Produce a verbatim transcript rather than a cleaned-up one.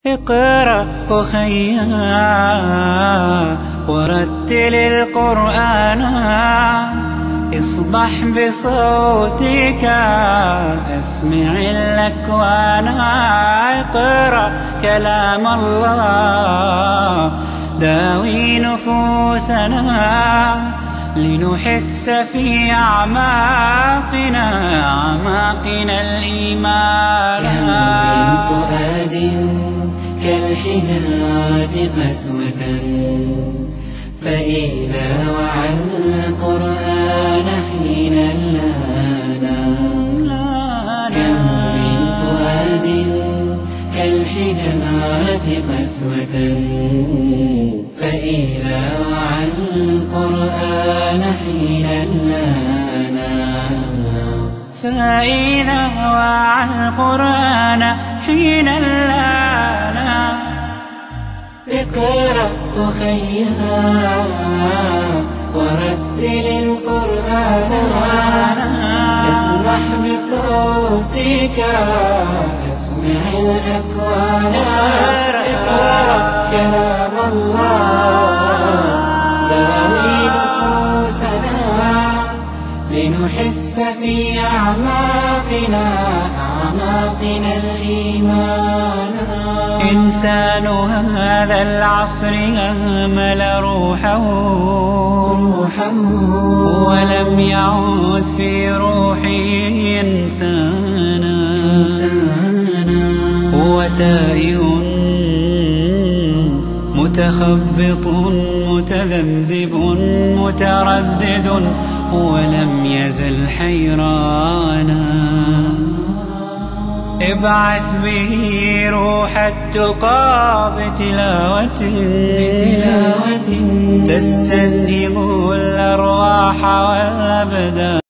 اقرأ أخيا ورتل القرآن، اصبح بصوتك اسمع الأكوان. اقرأ كلام الله داوي نفوسنا، لنحس في أعماقنا أعماقنا الإيمان. كم من فؤاد كالحجارة قسوة، فإذا وعى القرآن حين لانا. كم من فؤاد كالحجارة قسوة، فإذا وعى القرآن حين لانا. فإذا وعى القرآن حين لانا. اقرأ أخيا ورتل القرآن، اسمح بصوتك اسمع الأكوان. اقرأ كلام الله داوي نفوسنا، لنحس في أعماقنا أعماقنا الإيمان. إنسان هذا العصر أهمل روحه، ولم يعد في روحه إنسانا. هو تائه متخبط متذبذب متردد، ولم يزل حيرانا. ابعث به روح التقى بتلاوة تستنهض الأرواح والأبدان.